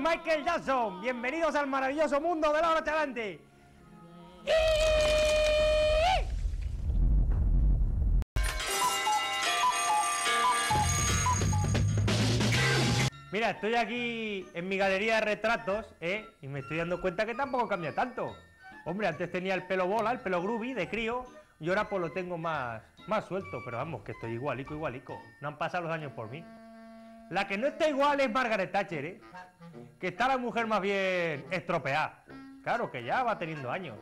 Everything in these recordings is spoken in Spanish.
Michael Jackson. Bienvenidos al maravilloso mundo de la hora chalante. Mira, estoy aquí en mi galería de retratos, y me estoy dando cuenta que tampoco cambia tanto. Hombre, antes tenía el pelo bola, el pelo groovy de crío, y ahora pues lo tengo más suelto, pero vamos, que estoy igualico. No han pasado los años por mí. La que no está igual es Margaret Thatcher, que está la mujer más bien estropeada. Claro, que ya va teniendo años.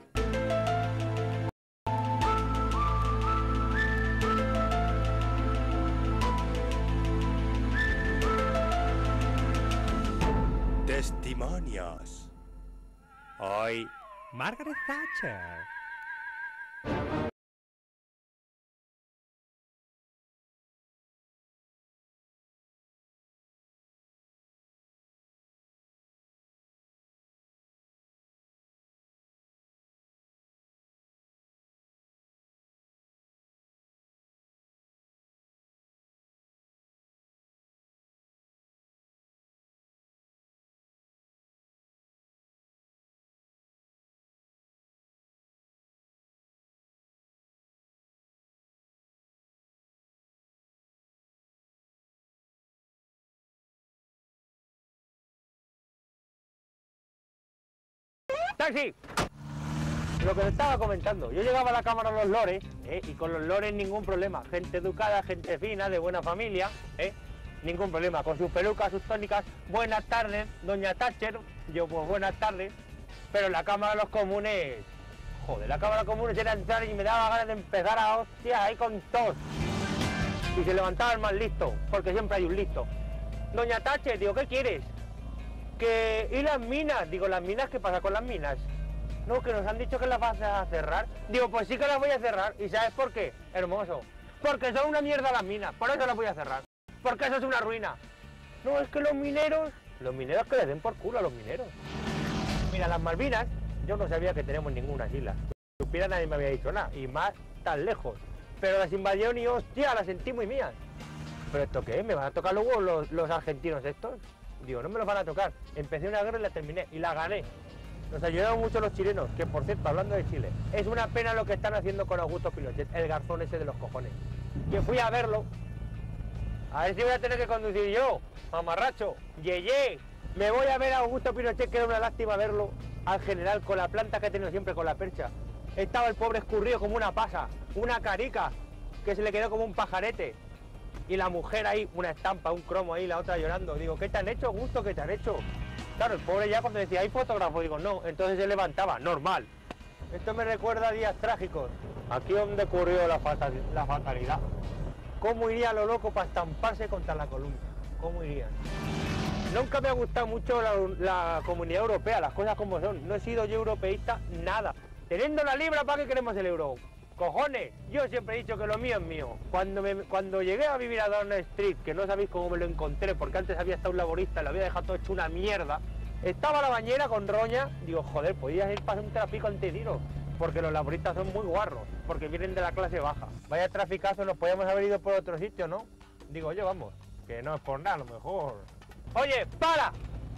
Testimonios. Hoy, Margaret Thatcher. ¡Taxi! Lo que te estaba comentando, yo llegaba a la cámara de los lores, y con los lores ningún problema. Gente educada, gente fina, de buena familia, ningún problema. Con sus pelucas, sus tónicas, buenas tardes, doña Thatcher, yo pues buenas tardes. Pero en la cámara de los comunes, joder, la cámara de los comunes era entrar y me daba ganas de empezar a hostias ahí con todos. Y se levantaba el más listo, porque siempre hay un listo. Doña Thatcher, digo, ¿qué quieres? ¿Y las minas? Digo, ¿las minas? ¿Qué pasa con las minas? No, que nos han dicho que las vas a cerrar. Digo, pues sí que las voy a cerrar. ¿Y sabes por qué? Hermoso. Porque son una mierda las minas, por eso las voy a cerrar. Porque eso es una ruina. No, es que los mineros que les den por culo a los mineros. Mira, las Malvinas, yo no sabía que tenemos ninguna isla. Si supiera nadie me había dicho nada, y más tan lejos. Pero las invadieron y hostia, las sentí muy mías. ¿Pero esto qué es? ¿Me van a tocar luego los argentinos estos? Digo, no me los van a tocar. Empecé una guerra y la terminé, y la gané. Nos ayudaron mucho los chilenos, que por cierto, hablando de Chile, es una pena lo que están haciendo con Augusto Pinochet, el garzón ese de los cojones. Que fui a verlo, a ver si voy a tener que conducir yo, mamarracho, yeye. Me voy a ver a Augusto Pinochet, que era una lástima verlo, al general, con la planta que ha tenido siempre con la percha. Estaba el pobre escurrido como una pasa, una carica, que se le quedó como un pajarete. Y la mujer ahí, una estampa, un cromo ahí, la otra llorando. Digo, ¿qué te han hecho, Augusto? ¿Qué te han hecho? Claro, el pobre ya cuando decía, ¿hay fotógrafo? Digo, no. Entonces se levantaba, normal. Esto me recuerda a días trágicos. Aquí donde ocurrió la fatalidad. ¿Cómo iría lo loco para estamparse contra la columna? ¿Cómo irían? Nunca me ha gustado mucho la Comunidad Europea, las cosas como son. No he sido yo europeísta, nada. Teniendo la libra, ¿para qué queremos el euro? Cojones, yo siempre he dicho que lo mío es mío. Cuando llegué a vivir a Down Street, que no sabéis cómo me lo encontré, porque antes había estado un laborista, lo había dejado todo hecho una mierda, estaba la bañera con roña, digo, joder, podías ir para un tráfico antitiro, porque los laboristas son muy guarros, porque vienen de la clase baja. Vaya traficazo, nos podíamos haber ido por otro sitio, ¿no? Digo yo, vamos, que no es por nada, a lo mejor. Oye, para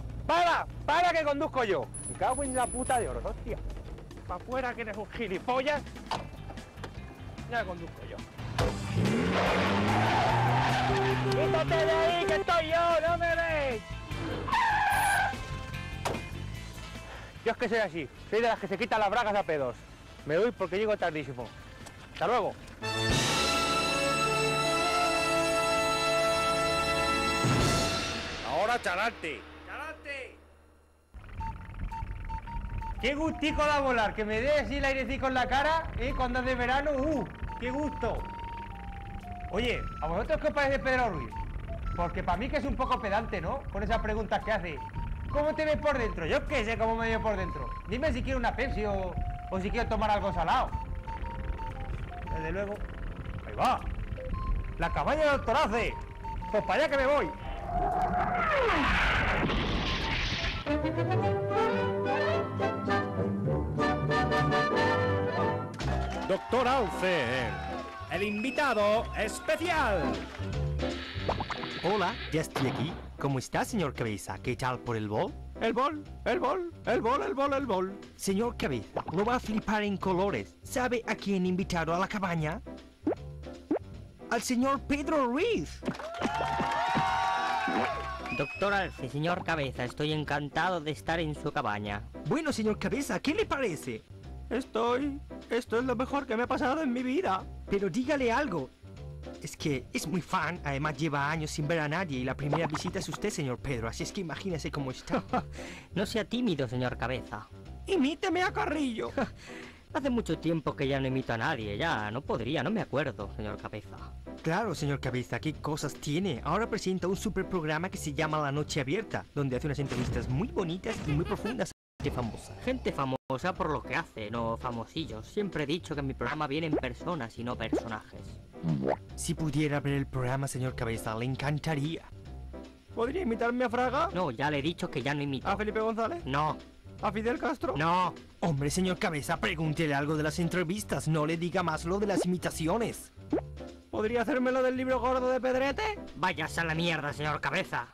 que conduzco yo. Me cago en la puta de oro, hostia. Para afuera que eres un gilipollas. Ya conduzco yo. ¡Quítate de ahí, que estoy yo! ¡No me veis! Yo es que soy así. Soy de las que se quitan las bragas a pedos. Me voy porque llego tardísimo. ¡Hasta luego! Ahora chalante. ¡Chalante! ¡Qué gustico da volar! Que me dé así el airecito en la cara, cuando es de verano, ¡qué gusto! Oye, ¿a vosotros qué os parece Pedro Ruiz? Porque para mí que es un poco pedante, ¿no? Con esas preguntas que hace. ¿Cómo te ves por dentro? Yo qué sé cómo me veo por dentro. Dime si quiero una Pepsi o si quiero tomar algo salado. Desde luego. Ahí va. La cabaña de Doctor Ace. Pues para allá que me voy. Doctor Alce, el invitado especial. Hola, ya estoy aquí. ¿Cómo está, señor Cabeza? ¿Qué tal por el bol? El bol, el bol, el bol, el bol, el bol. Señor Cabeza, lo va a flipar en colores. ¿Sabe a quién he invitado a la cabaña? Al señor Pedro Ruiz. Doctor Alce, señor Cabeza, estoy encantado de estar en su cabaña. Bueno, señor Cabeza, ¿qué le parece? Esto es lo mejor que me ha pasado en mi vida. Pero dígale algo. Es que es muy fan, además lleva años sin ver a nadie y la primera visita es usted, señor Pedro, así es que imagínese cómo está. No sea tímido, señor Cabeza. Imíteme a Carrillo. Hace mucho tiempo que ya no imito a nadie, ya no podría, no me acuerdo, señor Cabeza. Claro, señor Cabeza, ¿qué cosas tiene? Ahora presenta un super programa que se llama La Noche Abierta, donde hace unas entrevistas muy bonitas y muy profundas. Gente famosa por lo que hace, no famosillos. Siempre he dicho que en mi programa vienen personas y no personajes. Si pudiera ver el programa, señor Cabeza, le encantaría. ¿Podría imitarme a Fraga? No, ya le he dicho que ya no imito. ¿A Felipe González? No, ¿A Fidel Castro? no. Hombre, señor Cabeza, pregúntele algo de las entrevistas, no le diga más lo de las imitaciones. ¿Podría hacerme lo del libro gordo de Pedrete? Váyase a la mierda, señor Cabeza.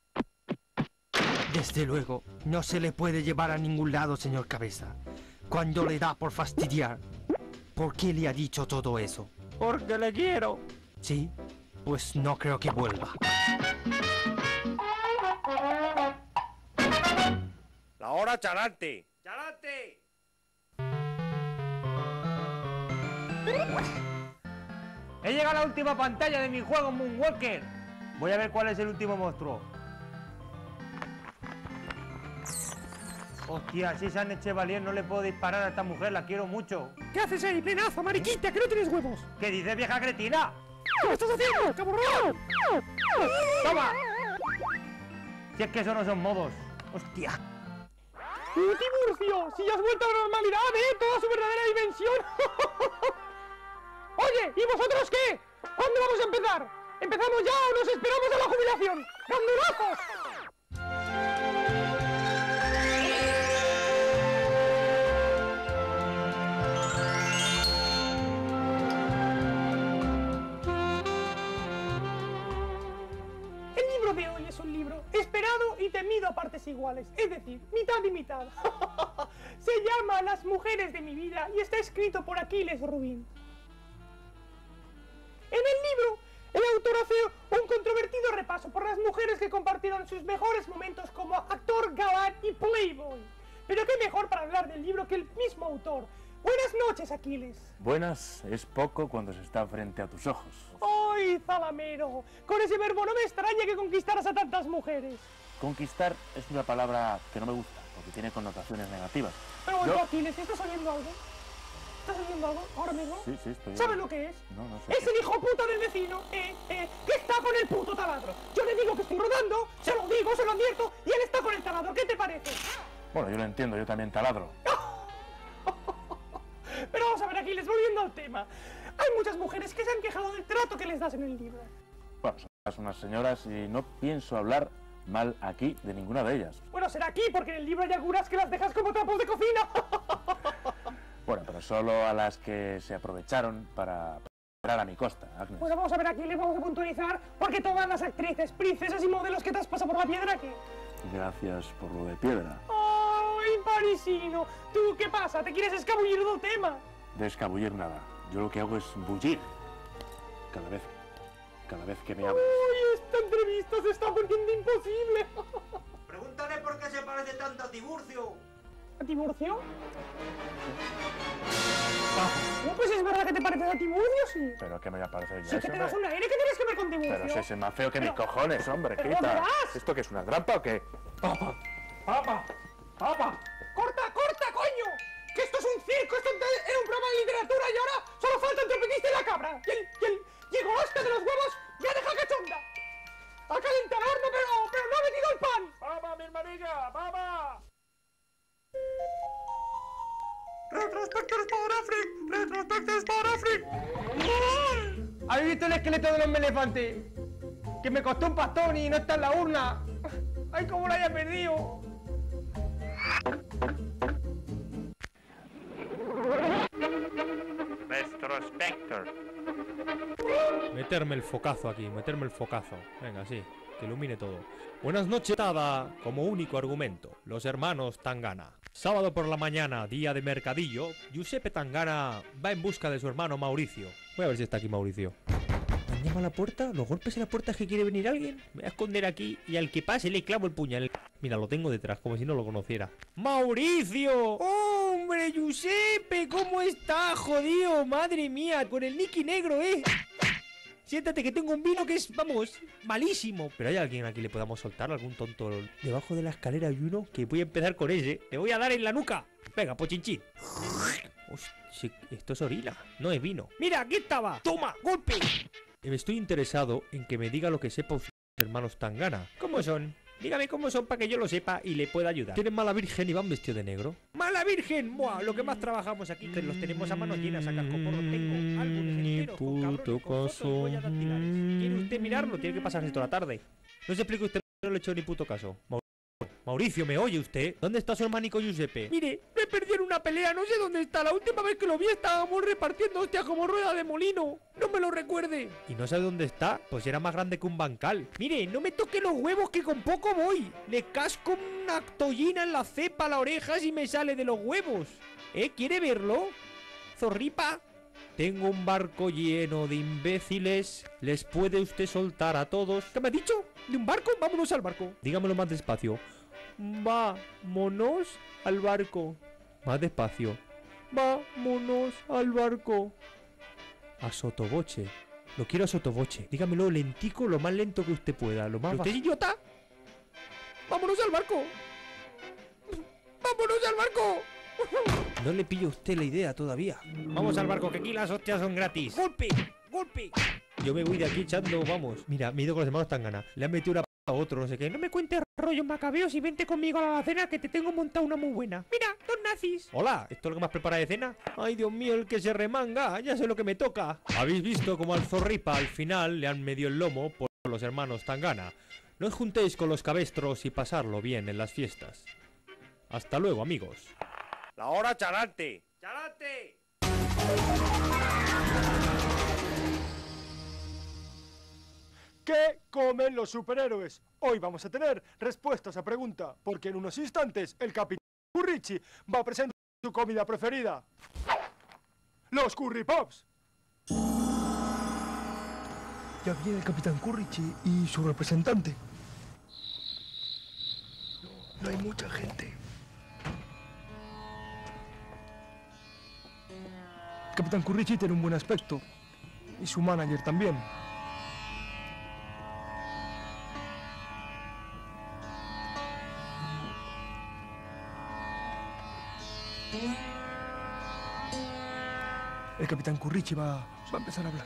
Desde luego, no se le puede llevar a ningún lado, señor Cabeza. Cuando le da por fastidiar, ¿por qué le ha dicho todo eso? Porque le quiero. ¿Sí? Pues no creo que vuelva. La hora Charante. ¡Charante! He llegado a la última pantalla de mi juego Moonwalker. Voy a ver cuál es el último monstruo. Hostia, si esa Chevalier no le puedo disparar a esta mujer, la quiero mucho. ¿Qué haces ahí, plenazo, mariquita, que no tienes huevos? ¿Qué dices, vieja cretina? ¿Qué estás haciendo, cabrón? ¡Toma! Si es que eso no son modos. Hostia. Tiburcio, si ya has vuelto a la normalidad, toda su verdadera dimensión. Oye, ¿y vosotros qué? ¿Cuándo vamos a empezar? ¿Empezamos ya o nos esperamos a la jubilación? ¡Candulazos! El libro de hoy es un libro esperado y temido a partes iguales, es decir, mitad y mitad. Se llama Las mujeres de mi vida y está escrito por Aquiles Rubin. En el libro, el autor hace un controvertido repaso por las mujeres que compartieron sus mejores momentos como actor, galán y playboy. Pero qué mejor para hablar del libro que el mismo autor. Buenas noches, Aquiles. Buenas es poco cuando se está frente a tus ojos. ¡Ay, Zalamero! Con ese verbo no me extraña que conquistaras a tantas mujeres. Conquistar es una palabra que no me gusta, porque tiene connotaciones negativas. Pero Yo- Aquiles, ¿estás oyendo algo? ¿Estás oyendo algo ahora mismo? Sí, sí, estoy... ¿Sabes lo que es? No, no sé. Es el hijo puta del vecino, que está con el puto taladro. Yo le digo que estoy rodando, se lo digo, se lo advierto, y él está con el taladro. ¿Qué te parece? Bueno, yo lo entiendo, yo también taladro. Pero vamos a ver, Aquiles, volviendo al tema. Hay muchas mujeres que se han quejado del trato que les das en el libro. Bueno, son unas señoras y no pienso hablar mal aquí de ninguna de ellas. Bueno, será aquí, porque en el libro hay algunas que las dejas como trapos de cocina. Bueno, pero solo a las que se aprovecharon para a mi costa, Agnes. Bueno, vamos a ver, Aquiles, vamos a puntualizar, porque todas las actrices, princesas y modelos que te has pasado por la piedra aquí. Gracias por lo de piedra. ¡Ay, parisino! ¿Tú qué pasa? ¿Te quieres escabullir del tema? De escabullir nada. Yo lo que hago es bullir. Cada vez que me hablas. ¡Uy, esta entrevista se está poniendo imposible! Pregúntale por qué se parece tanto a Tiburcio. ¿A Tiburcio? No, pues es verdad que te pareces a Tiburcio, sí. Pero que me voy a parecer ya Sí ese, que te das hombre. un aire, ¿qué tienes que ver con Tiburcio? Pero si ese es más feo que mis Pero- cojones, hombre, pero quita. verás. ¿Esto qué es, una trampa o qué? ¡Papa! ¡Corta, coño! ¡Que esto es un circo! Esto era un programa de literatura y ahora solo falta el trompetista y la cabra. Y el goloste de los huevos ya deja cachonda. Ha calentado el horno, pero no ha metido el pan. ¡Papa, mi hermanilla! ¡Papa! ¡Retrospectos para Afric! ¡Retrospectos para Afric! ¿Habéis visto el esqueleto de los elefantes? Que me costó un pastón y no está en la urna. ¡Ay, cómo lo haya perdido! Meterme el focazo aquí, meterme el focazo. Venga, sí. que ilumine todo. Buenas noches, Tada, como único argumento, los hermanos Tangana. Sábado por la mañana, día de mercadillo, Giuseppe Tangana va en busca de su hermano Mauricio. Voy a ver si está aquí Mauricio. ¿Me llama a la puerta? ¿Los golpes en la puerta es que quiere venir alguien? Me voy a esconder aquí y al que pase le clavo el puñal. Mira, lo tengo detrás, como si no lo conociera. ¡Mauricio! ¡Hombre, Giuseppe! ¿Cómo está, jodido? Madre mía, con el Nicky negro, ¿eh? Siéntate que tengo un vino que es, vamos, malísimo. Pero hay alguien aquí le podamos soltar, algún tonto. Debajo de la escalera hay uno que voy a empezar con ese. Le voy a dar en la nuca. Venga, pochinchín. Hostia, esto es orina, no es vino. Mira, aquí estaba. Toma, golpe. Estoy interesado en que me diga lo que sepa usted, hermanos Tangana. ¿Cómo son? Dígame cómo son para que yo lo sepa y le pueda ayudar. ¿Tienen mala virgen y van vestidos de negro? ¡Mala virgen! ¡Buah! Lo que más trabajamos aquí, que los tenemos a manos llenas a cascoporro. Tengo álbumes enteros con cabrones, con fotos y huellas dactilares. ¿Quiere usted mirarlo? Tiene que pasarse toda la tarde. No se explique usted, no le he hecho ni puto caso. Mauricio, ¿me oye usted? ¿Dónde está su hermanico Giuseppe? Mire, me perdí en una pelea, no sé dónde está. La última vez que lo vi estábamos repartiendo hostias como rueda de molino. No me lo recuerde. ¿Y no sabe dónde está? Pues era más grande que un bancal. Mire, no me toque los huevos que con poco voy. Le casco una tollina en la cepa a la oreja si me sale de los huevos. ¿Quiere verlo? ¿Zorripa? Tengo un barco lleno de imbéciles. ¿Les puede usted soltar a todos? ¿Qué me ha dicho? ¿De un barco? Vámonos al barco. Dígamelo más despacio. Vámonos al barco. Más despacio. Vámonos al barco. A sotoboche. Lo quiero a sotoboche. Dígamelo lentico, lo más lento que usted pueda. Lo más ¿Usted es idiota? ¡Vámonos al barco! ¡Vámonos al barco! No le pillo a usted la idea todavía. Vamos al barco, que aquí las hostias son gratis. ¡Golpe! ¡Golpe! Yo me voy de aquí echando, vamos. Mira, me he ido con los hermanos Tangana. Le han metido una a otro, no sé qué. No me cuentes rollos macabeos y vente conmigo a la cena que te tengo montada una muy buena. Mira, dos nazis. Hola, ¿esto es lo que más prepara de cena? Ay, Dios mío, el que se remanga. Ya sé lo que me toca. ¿Habéis visto cómo al Zorripa al final le han medido el lomo por los hermanos Tangana? No os juntéis con los cabestros y pasarlo bien en las fiestas. Hasta luego, amigos. La hora charante. ¡Charante! ¿Qué comen los superhéroes? Hoy vamos a tener respuestas a pregunta, porque en unos instantes el Capitán Currichi va a presentar su comida preferida. ¡Los Curry Pops! Ya viene el Capitán Currichi y su representante. No hay mucha gente. El Capitán Currichi tiene un buen aspecto. Y su manager también. El Capitán Currichi va a empezar a hablar.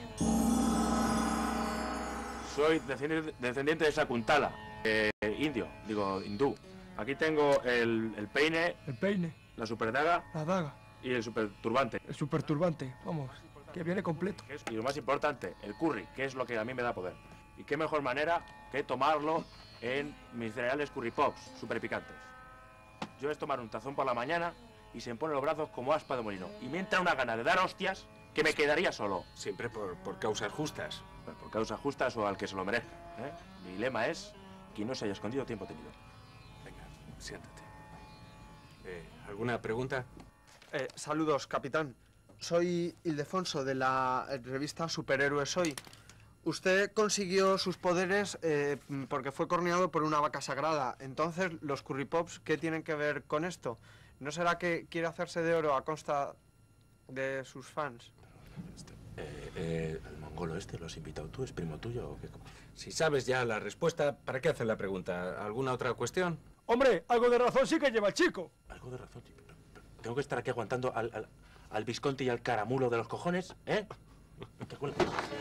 Soy descendiente de Sakuntala, hindú. Aquí tengo el peine, El peine, la superdaga la daga, y el superturbante. el superturbante. Vamos, que viene completo. Y lo más importante, el curry, que es lo que a mí me da poder. Y qué mejor manera que tomarlo en mis cereales curry pops, super picantes. Yo es tomar un tazón por la mañana y se me ponen los brazos como aspa de molino. Y me entra una gana de dar hostias que me quedaría solo. Siempre por causas justas. Pues por causas justas o al que se lo merezca, ¿eh? Mi lema es, quien no se haya escondido, tiempo tenido. Venga, siéntate. ¿Alguna pregunta? Saludos, capitán. Soy Ildefonso de la revista Superhéroes Hoy. Usted consiguió sus poderes porque fue corneado por una vaca sagrada. Entonces, los Curry Pops, ¿qué tienen que ver con esto? ¿No será que quiere hacerse de oro a costa de sus fans? ¿El mongolo este lo has invitado tú? ¿Es primo tuyo o qué? Si sabes ya la respuesta, ¿para qué hacer la pregunta? ¿Alguna otra cuestión? Hombre, algo de razón sí que lleva el chico. Algo de razón, tío. Tengo que estar aquí aguantando al Visconti y al caramulo de los cojones, ¿eh? ¿Te acuerdas?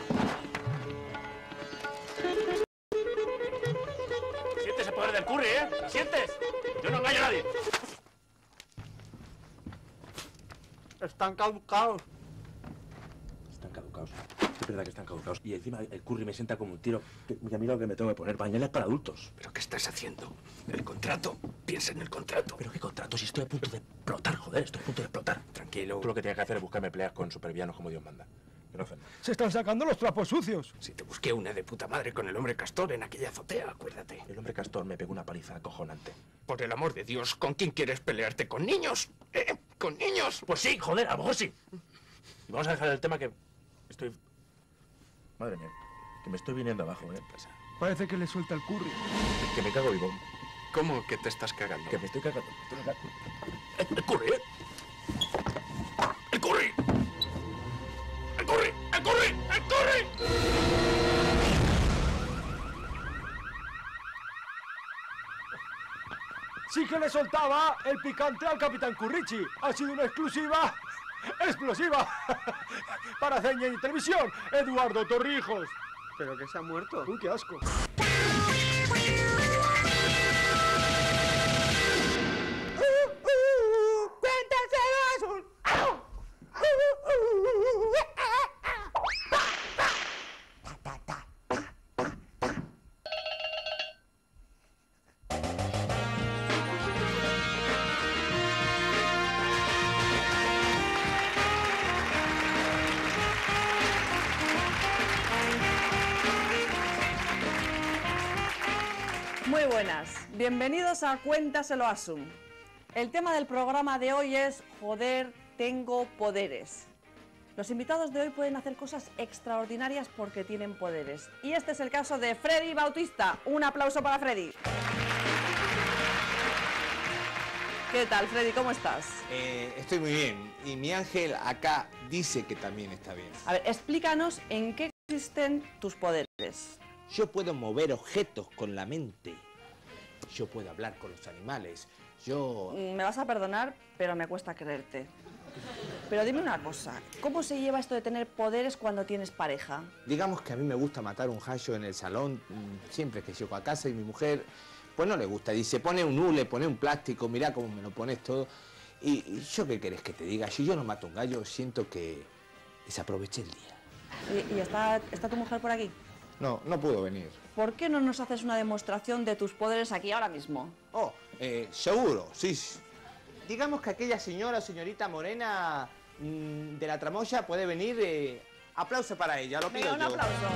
¿Sientes el poder del curry, ¿Lo sientes? Yo no engaño a nadie. Están caducados. Están caducados. Es verdad que están caducados. Y encima el curry me sienta como un tiro. Y a mí lo que me tengo que poner, pañales para adultos. ¿Pero qué estás haciendo? ¿El contrato? Piensa en el contrato. ¿Pero qué contrato? Si estoy a punto de explotar, joder, estoy a punto de explotar. Tranquilo. Tú lo que tienes que hacer es buscarme peleas con supervillanos como Dios manda. que no hacen nada. Se están sacando los trapos sucios. Si te busqué una de puta madre con el hombre castor en aquella azotea, acuérdate. El hombre castor me pegó una paliza acojonante. Por el amor de Dios, ¿con quién quieres pelearte? ¿Con niños? ¿Con niños? Pues sí, joder, a lo mejor sí. Y vamos a dejar el tema que estoy... Madre mía, que me estoy viniendo abajo, ¿eh? Parece que le suelta el curry. Que me cago vivo. ¿Cómo que te estás cagando? Que me estoy cagando. ¡El curry, eh! ¡El curry! ¡El curry! ¡El curry! ¡El curry! Sí que le soltaba el picante al Capitán Currichi. Ha sido una exclusiva explosiva para Ceña y Televisión, Eduardo Torrijos. ¿Pero que se ha muerto? Uy, qué asco. Muy buenas, bienvenidos a Cuéntaselo Asum. El tema del programa de hoy es Joder, tengo poderes. Los invitados de hoy pueden hacer cosas extraordinarias porque tienen poderes. Y este es el caso de Freddy Bautista. Un aplauso para Freddy. ¿Qué tal, Freddy? ¿Cómo estás? Estoy muy bien. Y mi ángel acá dice que también está bien. A ver, explícanos en qué consisten tus poderes. Yo puedo mover objetos con la mente. Yo puedo hablar con los animales. Yo... Me vas a perdonar, pero me cuesta creerte. Pero dime una cosa, ¿cómo se lleva esto de tener poderes cuando tienes pareja? Digamos que a mí me gusta matar un gallo en el salón siempre que llego a casa y mi mujer, pues no le gusta. Dice, pone un hule, pone un plástico, mira cómo me lo pones todo. Y yo qué querés que te diga, si yo no mato un gallo, siento que desaproveché el día. ¿Y está tu mujer por aquí? No, no pudo venir. ¿Por qué no nos haces una demostración de tus poderes aquí ahora mismo? Oh, seguro, sí. Digamos que aquella señora o señorita morena de la tramoya puede venir. Aplauso para ella, lo pido yo. Un aplauso.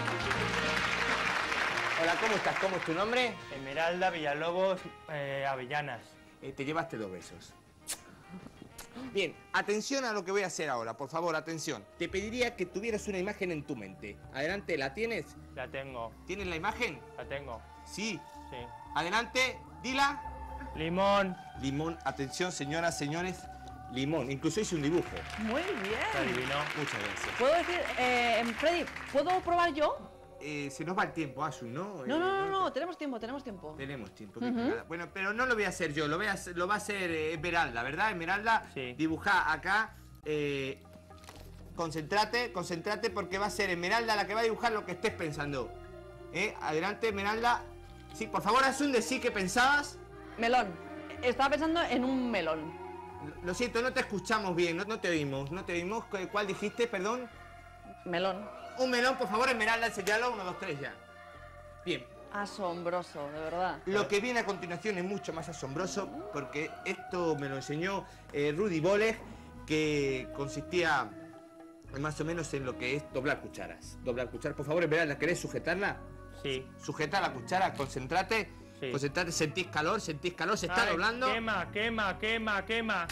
Hola, ¿cómo estás? ¿Cómo es tu nombre? Esmeralda Villalobos Avellanas. Te llevaste 2 besos. Bien, atención a lo que voy a hacer ahora, por favor, atención. Te pediría que tuvieras una imagen en tu mente. Adelante, ¿la tienes? La tengo. ¿Tienes la imagen? La tengo. Sí. Sí. Adelante, dila. Limón. Limón, atención, señoras, señores. Limón, incluso hice un dibujo. Muy bien. Se adivinó. Muchas gracias. ¿Puedo decir, Freddy, ¿puedo probar yo? Se nos va el tiempo, Asun, ¿no? No, tenemos tiempo. Tenemos tiempo, nada. Bueno, pero no lo voy a hacer yo, lo va a hacer Esmeralda, ¿verdad? Esmeralda, sí. Dibujá acá. Concéntrate porque va a ser Esmeralda la que va a dibujar lo que estés pensando. Adelante, Esmeralda. Sí, por favor, Asun, decí que pensabas. Melón. Estaba pensando en un melón. Lo siento, no te escuchamos bien, no te oímos. ¿Cuál dijiste, perdón? Melón. Un melón, por favor, Esmeralda, enseñalo. 1, 2, 3, ya. Bien. Asombroso, de verdad. Lo que viene a continuación es mucho más asombroso porque esto me lo enseñó Rudy Boleg, que consistía más o menos en lo que es doblar cucharas. Doblar cucharas, por favor, Esmeralda, ¿querés sujetarla? Sí. Sujeta la cuchara, concéntrate. Sí. Concéntrate, sentís calor, se está doblando. Quema.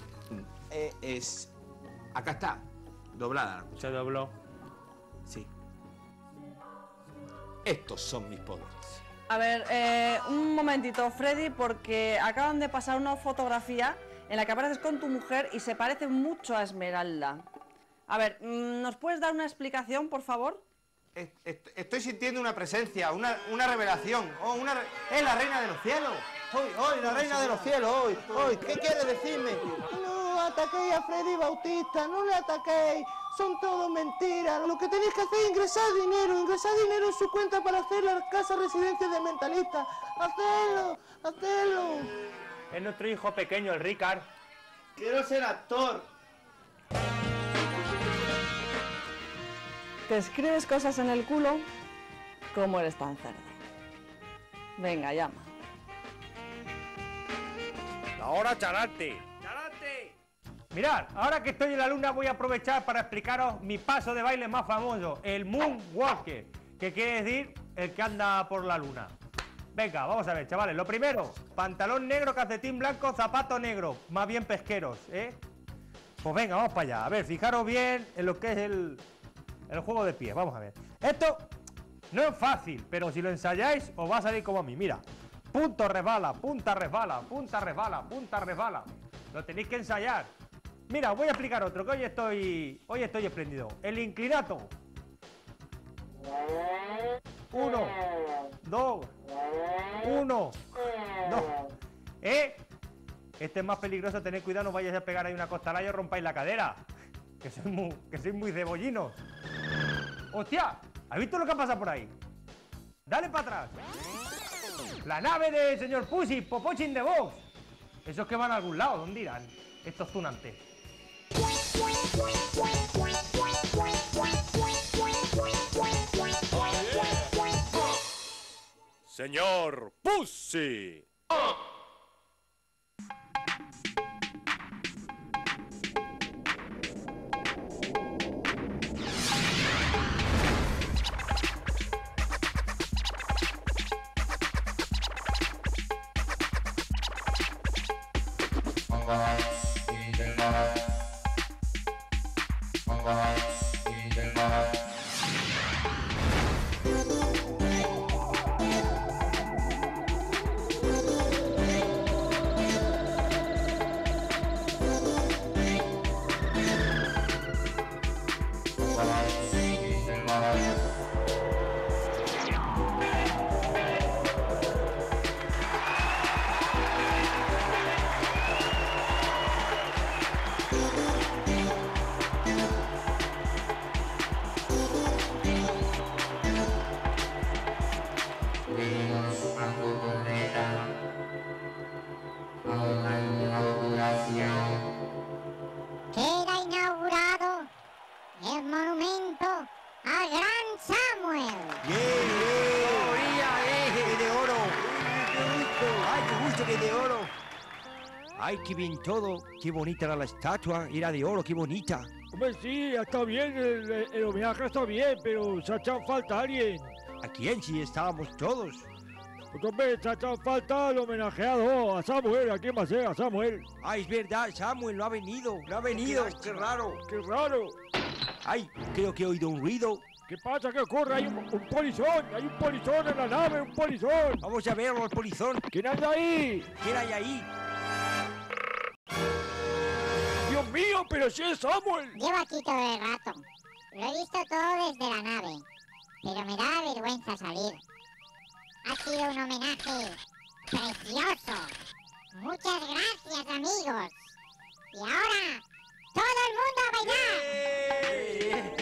Acá está, doblada la cuchara. Se dobló. Sí. Estos son mis poderes. A ver, un momentito, Freddy, porque acaban de pasar una fotografía en la que apareces con tu mujer y se parece mucho a Esmeralda. A ver, ¿nos puedes dar una explicación, por favor? Estoy sintiendo una presencia, una revelación. ¡Es la reina de los cielos! ¡Hoy, la reina de los cielos! ¡Hoy! ¿Qué quiere decirme? No ataquéis a Freddy Bautista, no le ataquéis. Son todo mentiras. Lo que tenéis que hacer es ingresar dinero en su cuenta para hacer la casa residencia de mentalistas. ¡Hacedlo! Es nuestro hijo pequeño, el Ricard. Quiero ser actor. ¿Te escribes cosas en el culo? ¿Cómo eres tan cerdo? Venga, llama. La hora charante. Mirad, ahora que estoy en la luna voy a aprovechar para explicaros mi paso de baile más famoso, el Moonwalker, que quiere decir el que anda por la luna. Venga, vamos a ver, chavales. Lo primero, pantalón negro, calcetín blanco, zapato negro, más bien pesqueros, ¿eh? Pues venga, vamos para allá. A ver, fijaros bien en lo que es el juego de pies. Vamos a ver. Esto no es fácil, pero si lo ensayáis os va a salir como a mí. Mira, punto resbala, punta resbala, punta resbala, punta resbala. Lo tenéis que ensayar. Mira, os voy a explicar otro, que hoy estoy espléndido. El inclinato. 1, 2, 1, 2. Este es más peligroso, tened cuidado, no vayáis a pegar ahí una costalaya y os rompáis la cadera. Que sois muy cebollinos. ¡Hostia! ¿Has visto lo que pasa por ahí? Dale para atrás. La nave del señor Pussy, Popochi in the Box. Esos que van a algún lado, ¿dónde irán? Estos tunantes. Señor Pussy. Queda inaugurado el monumento al gran Samuel. ¡Que de oro! ¡Ay, qué gusto que de oro! ¡Ay, qué bien todo! ¡Qué bonita era la estatua! Era de oro, qué bonita. Hombre, sí, está bien, el homenaje está bien, pero se ha echado falta alguien. ¿A quién? Si estábamos todos. Pues hombre, se ha echado falta al homenajeado, a Samuel. ¿A quién va a ser? A Samuel. Ay, es verdad, Samuel no ha venido. No ha venido, qué raro. ¡Qué raro! Ay, creo que he oído un ruido. ¿Qué pasa? ¿Qué ocurre? Hay un polizón. Hay un polizón en la nave, un polizón. Vamos a verlo, el polizón. ¿Quién anda ahí? ¿Quién hay ahí? ¡Dios mío, pero si es Samuel! Llevo aquí todo el rato. Lo he visto todo desde la nave. Pero me da vergüenza salir. Ha sido un homenaje precioso. Muchas gracias, amigos. Y ahora, ¡todo el mundo a bailar!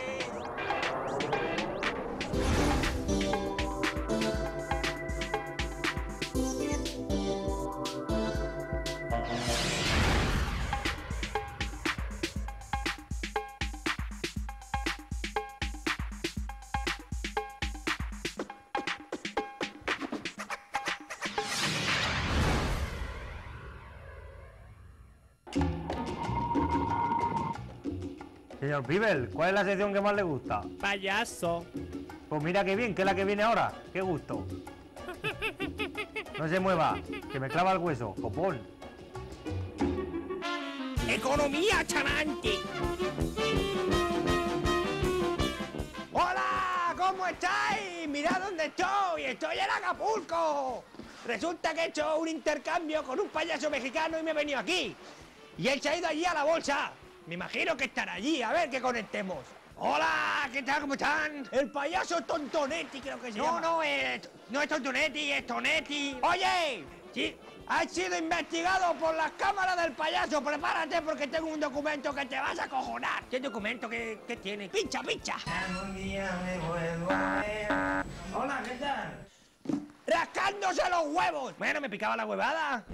Señor Pibel, ¿cuál es la sección que más le gusta? Payaso. Pues mira qué bien, que es la que viene ahora. Qué gusto. No se mueva, que me clava el hueso, copón. ¡Economía chanante! ¡Hola! ¿Cómo estáis? Mirad dónde estoy. Estoy en Acapulco. Resulta que he hecho un intercambio con un payaso mexicano y me he venido aquí. Y él se ha ido allí a la bolsa. Me imagino que estará allí, a ver que conectemos. ¡Hola! ¿Qué tal? ¿Cómo están? El payaso Tontonetti creo que se llama. No es Tontonetti, es Tonetti. ¡Oye! Sí, has sido investigado por las cámaras del payaso. Prepárate porque tengo un documento que te vas a acojonar. ¿Qué documento? ¿Qué tiene? ¡Pincha, pincha! Un día me vuelvo a ver. Hola, ¿qué tal? ¡Rascándose los huevos! Bueno, me picaba la huevada.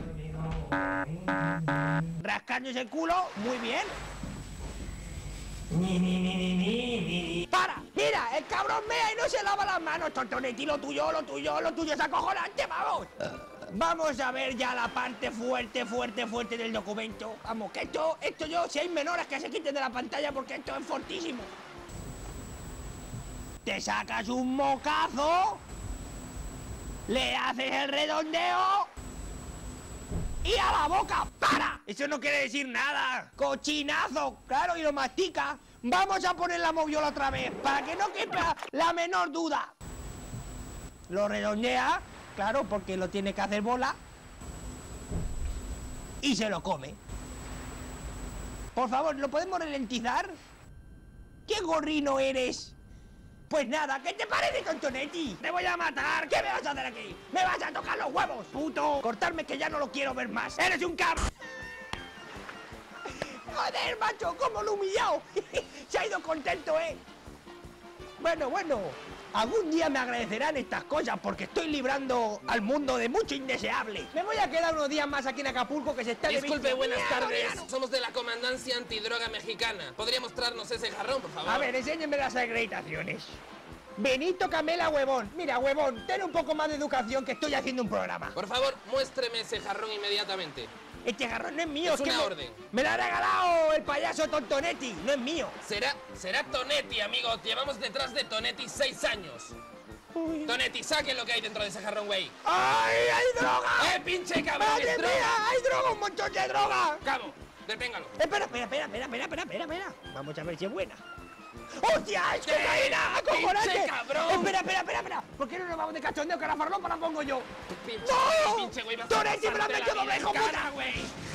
Rascándose el culo, muy bien. ¡Para! Mira, el cabrón mea y no se lava las manos, Tontonetti, lo tuyo es acojonante, vamos. Vamos a ver ya la parte fuerte del documento. Vamos, que esto yo, si hay menores que se quiten de la pantalla porque esto es fortísimo. Te sacas un mocazo, le haces el redondeo y a la boca, ¡para! Eso no quiere decir nada. Cochinazo, claro, y lo mastica. Vamos a poner la moviola otra vez, para que no quepa la menor duda. Lo redondea, claro, porque lo tiene que hacer bola. Y se lo come. Por favor, ¿lo podemos ralentizar? ¿Qué gorrino eres? Pues nada, ¿qué te parece, Tontonetti? ¡Te voy a matar! ¿Qué me vas a hacer aquí? ¡Me vas a tocar los huevos, puto! Cortarme que ya no lo quiero ver más. ¡Eres un cabrón! ¡Joder, macho! ¿Cómo lo he humillado? Se ha ido contento, ¿eh? Bueno. Algún día me agradecerán estas cosas porque estoy librando al mundo de mucho indeseable. Me voy a quedar unos días más aquí en Acapulco que se está... Disculpe, buenas tardes. Somos de la Comandancia Antidroga Mexicana. ¿Podría mostrarnos ese jarrón, por favor? A ver, enséñeme las acreditaciones. Benito Camela, huevón. Mira, huevón, ten un poco más de educación que estoy haciendo un programa. Por favor, muéstreme ese jarrón inmediatamente. Este jarrón no es mío. Es una orden. Me lo ha regalado el payaso Tontonetti, no es mío. Será Tonetti, amigo. Llevamos detrás de Tonetti 6 años. Uy. Tonetti, saque lo que hay dentro de ese jarrón, güey. ¡Ay, hay droga! Pinche cabrón! ¡Madre mía! ¡Hay droga, un montón de droga! Cabo, deténgalo. Espera. Vamos a ver si es buena. ¡Hostia! ¡Es cocaína! ¡Acojonante! ¡Pinche cabrón! Espera. ¿Por qué no nos vamos de cachondeo que la farlopa la pongo yo? Pinche güey, ¡Tonetti, me la has metido doble, hijo puta! Güey.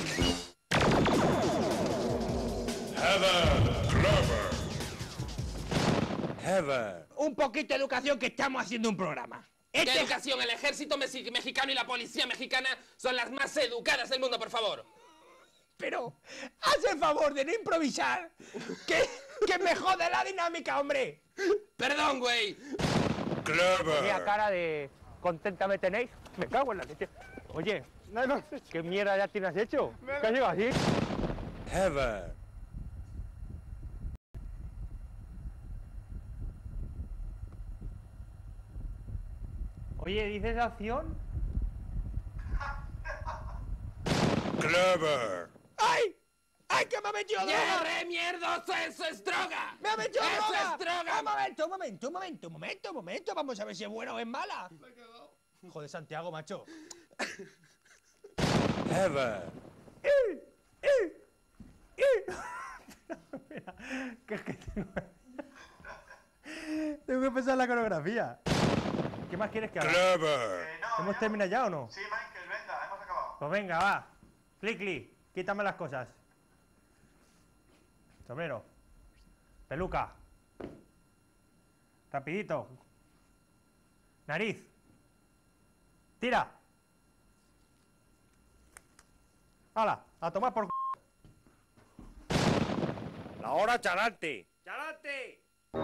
Heather. Un poquito de educación que estamos haciendo un programa. ¿Qué educación? El ejército mexicano y la policía mexicana son las más educadas del mundo, por favor. Pero, haz el favor de no improvisar, que me jode la dinámica, hombre. Perdón, güey. Clever. Mira, cara de contenta me tenéis. Me cago en la leche. Oye, ¿qué mierda ya tienes hecho? ¿Qué has llegado así? Heather. Oye, ¿dices acción? Clever. ¡Ay! ¡Ay, que me ha metido droga! ¡Mierdoso! ¡Eso es droga! ¡Me ha metido droga! ¡Eso es droga! Un momento. Vamos a ver si es buena o es mala. Joder, Santiago, macho. Heather. Mira, que es que tengo que pensar en la coreografía. ¿Qué más quieres que haga? Clever. ¿Hemos terminado ya o no? Sí, Michael, venga, hemos acabado. Pues venga, va. Click, quítame las cosas. Sombrero. Peluca. Rapidito. Nariz. Tira. ¡Hala! A tomar por... La hora charante. ¡Charante!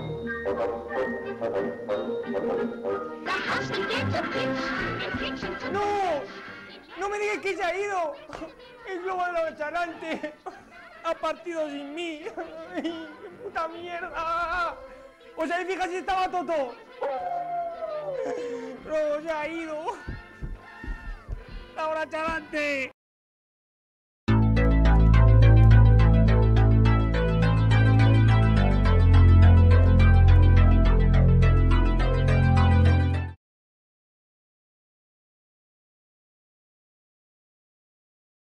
¡No! ¡No me digas que se ha ido! ¡El globo de los charantes ha partido sin mí! ¡Ay, qué puta mierda! O sea, fíjate si estaba Toto. No, se ha ido. ¡La hora charante!